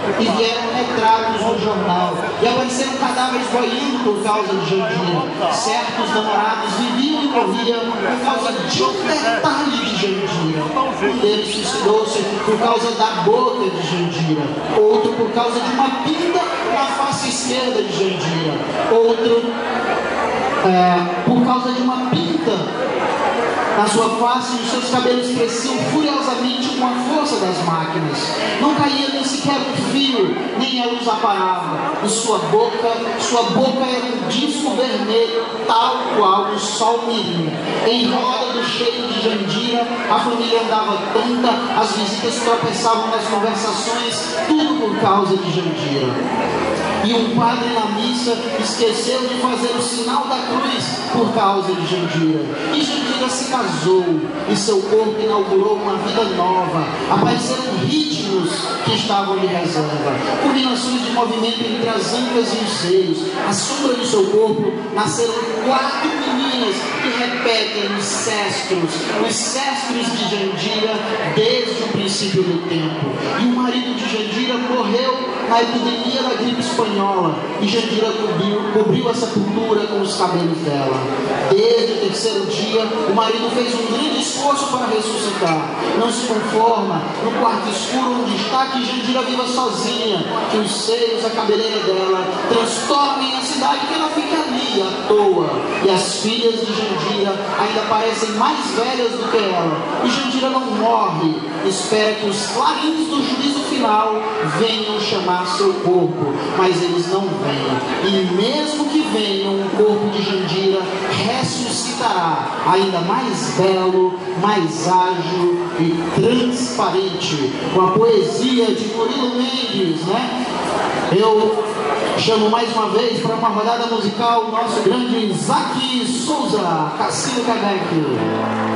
e vieram retratos no jornal, e apareceram cadáveres boiando por causa de Jandira. Certos namorados viviam e morriam por causa de um detalhe de Jandira. Um deles suicidou-se por causa da boca de Jandira, outro por causa de uma pinta na face esquerda de Jandira, outro por causa de uma pinta na sua face, os seus cabelos cresciam furiosamente com a força das máquinas. Não caía nem sequer um fio, nem a luz aparava. E sua boca era um disco vermelho, tal qual o sol mirim. Em roda do cheiro de Jandira, a família andava tonta, as visitas tropeçavam nas conversações, tudo por causa de Jandira. E um padre na missa esqueceu de fazer o sinal da cruz por causa de Jandira. E Jandira se casou, e seu corpo inaugurou uma vida nova. Apareceram ritmos que estavam de reserva, combinações de movimento entre as ancas e os seios. À sombra do seu corpo nasceram 4 meninas que repetem os cestros de Jandira desde o princípio do tempo. E o marido de Jandira morreu na epidemia da gripe espanhola, e Jandira cobriu a sepultura com os cabelos dela. Desde o 3º dia, o marido fez um grande esforço para ressuscitar. Não se conforma no quarto escuro onde está que Jandira viva sozinha, que os seios, a cabeleira dela transtornem a cidade, que ela fique ali à toa. E as filhas de Jandira ainda parecem mais velhas do que ela. E Jandira não morre, espera que os clarins do juízo final venham chamar seu corpo, mas eles não vêm. E mesmo que venham, o corpo de Jandira ressuscitará, ainda mais belo, mais ágil e transparente, com a poesia de Murilo Mendes, né? Eu chamo mais uma vez para uma rodada musical o nosso grande Isaac Souza, Cassino Quebec.